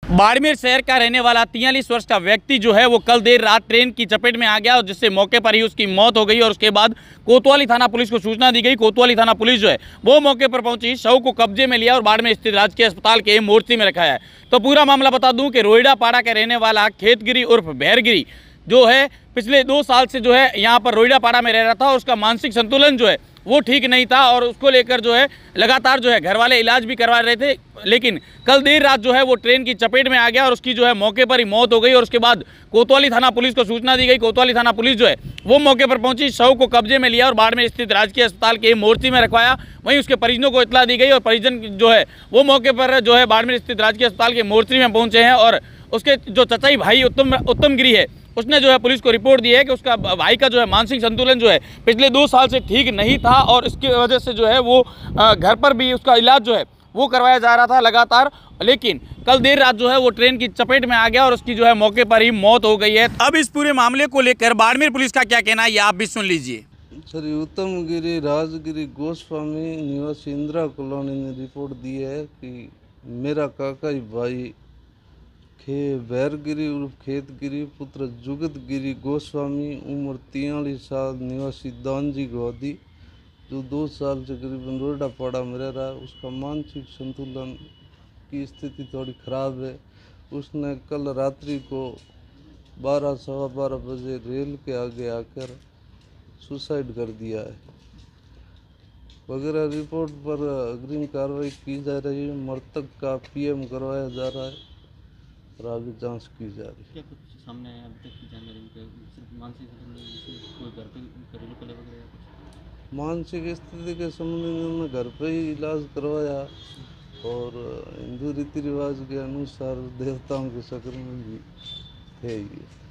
बाड़मेर शहर का रहने वाला 43 वर्ष का व्यक्ति जो है वो कल देर रात ट्रेन की चपेट में आ गया और जिससे मौके पर ही उसकी मौत हो गई और उसके बाद कोतवाली थाना पुलिस को सूचना दी गई। कोतवाली थाना पुलिस जो है वो मौके पर पहुंची, शव को कब्जे में लिया और बाड़मेर स्थित राजकीय अस्पताल के मोर्ची में रखा है। तो पूरा मामला बता दूं कि रोहिड़ा पाड़ा का रहने वाला खेतगिरी उर्फ भैरगिरी जो है पिछले 2 साल से जो है यहाँ पर रोहिड़ा पाड़ा में रह रहा था और उसका मानसिक संतुलन जो है वो ठीक नहीं था और उसको लेकर जो है लगातार जो है घर वाले इलाज भी करवा रहे थे, लेकिन कल देर रात जो है वो ट्रेन की चपेट में आ गया और उसकी जो है मौके पर ही मौत हो गई और उसके बाद कोतवाली थाना पुलिस को सूचना दी गई। कोतवाली थाना पुलिस जो है वो मौके पर पहुंची, शव को कब्जे में लिया और बाड़मेर स्थित राजकीय अस्पताल के मोर्ची में रखवाया। वहीं उसके परिजनों को इतला दी गई और परिजन जो है वो मौके पर जो है बाड़मेर स्थित राजकीय अस्पताल के मोर्ची में पहुंचे हैं और उसके जो चचाई भाई उत्तम गिरी है उसने जो है पुलिस को रिपोर्ट दी है कि उसका भाई का जो है मानसिक संतुलन जो है पिछले 2 साल से ठीक नहीं था और इसकी वजह से जो है वो घर पर भी उसका इलाज जो है वो करवाया जा रहा था लगातार, लेकिन कल देर रात जो है वो ट्रेन की चपेट में आ गया और उसकी जो है मौके पर ही मौत हो गई है। अब इस पूरे मामले को लेकर बाड़मेर पुलिस का क्या कहना है ये आप भी सुन लीजिए। सर, उत्तम गिरी राजगिरी गोस्वामी निवासी इंदिरा कॉलोनी ने रिपोर्ट दी है कि मेरा काका ही भाई भैरगिरी उर्फ खेतगिरी पुत्र जुगत गिरी गोस्वामी उम्र 43 साल निवासी दानजी गौदी जो 2 साल से करीबन रोहिड़ा पाड़ा में रह रहा है, उसका मानसिक संतुलन की स्थिति थोड़ी ख़राब है। उसने कल रात्रि को 12-12:15 बजे रेल के आगे आकर सुसाइड कर दिया है। वगैरह रिपोर्ट पर अग्रिम कार्रवाई की जा रही है। मृतक का पीएम करवाया जा रहा है और आगे जांच की जा रही है। क्या कुछ सामने आया अभी तक की जानकारी? सिर्फ मानसिक कोई घर पे घरेलू कले वगैरह कुछ? मानसिक स्थिति के संबंध में उन्होंने घर पे ही इलाज करवाया और हिंदू रीति रिवाज के अनुसार देवताओं के शक्ल में भी है ये।